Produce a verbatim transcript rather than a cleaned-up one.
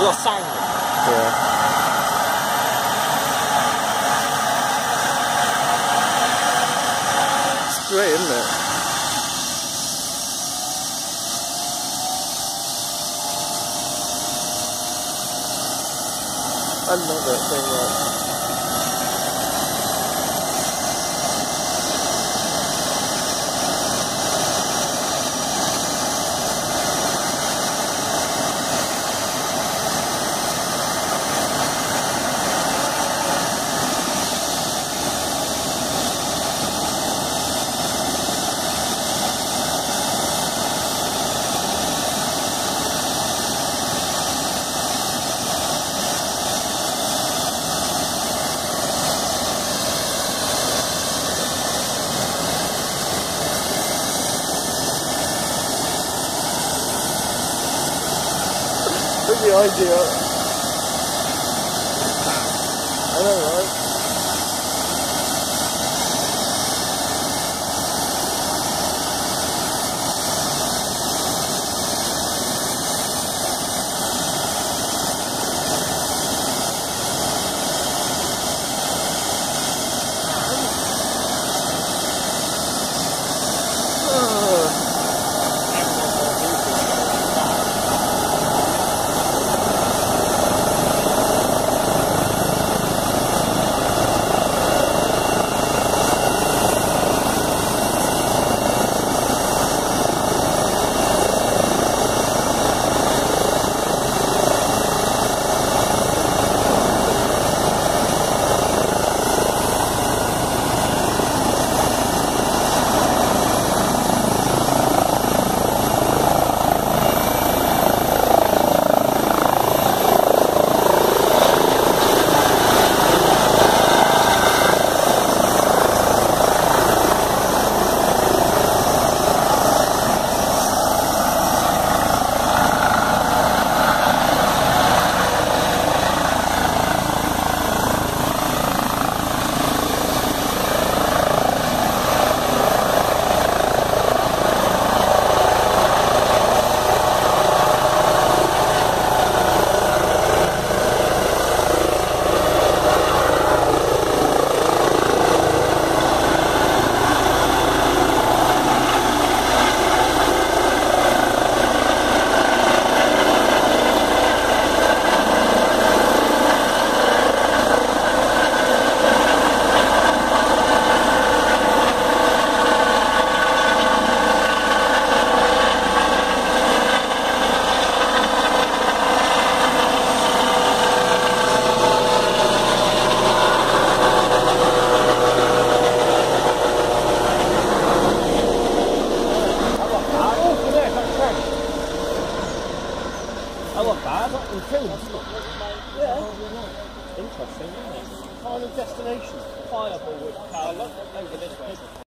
your sound. Yeah. It's great, isn't it? I love it so much. The idea. I know, right? Oh, not bad. In films, isn't it? Yeah. Interesting, isn't it? Final destination. Fireball with power. Over this way.